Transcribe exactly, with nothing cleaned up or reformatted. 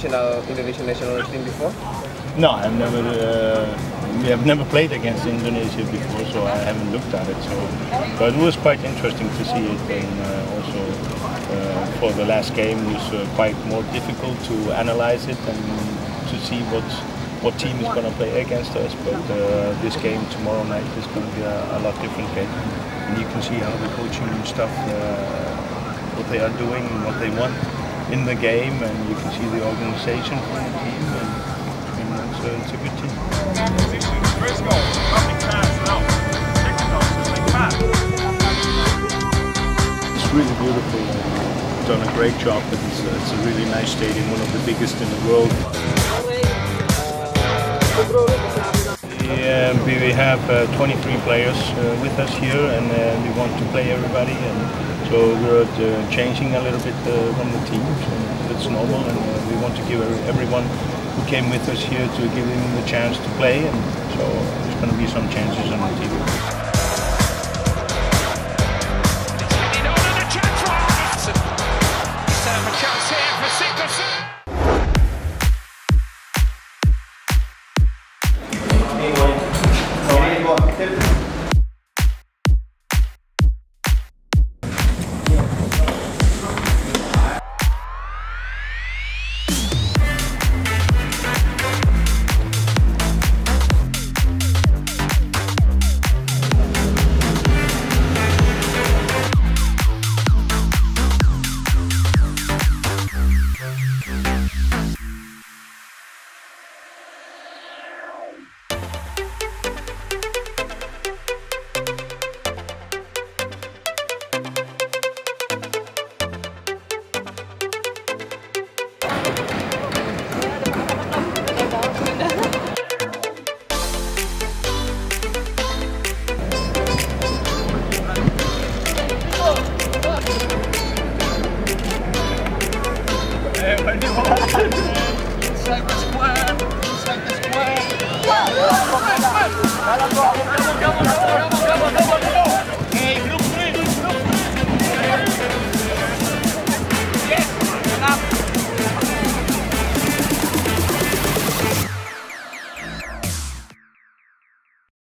national Indonesian national team before? No, I've never. Uh, we have never played against Indonesia before, so I haven't looked at it. So, but it was quite interesting to see it, and uh, also uh, for the last game it was uh, quite more difficult to analyze it and to see what what team is going to play against us. But uh, this game tomorrow night is going to be a, a lot different game, and you can see how the coaching stuff, uh, what they are doing, and what they want in the game, and you can see the organization from the team. And, So it's a good team. It's really beautiful. We've done a great job. It's, uh, it's a really nice stadium, one of the biggest in the world. Yeah, we have uh, twenty-three players uh, with us here, and uh, we want to play everybody. And so we're uh, changing a little bit uh, from the team. So it's normal, and uh, we want to give everyone who came with us here to give him the chance to play, and so there's going to be some changes on the team. Ini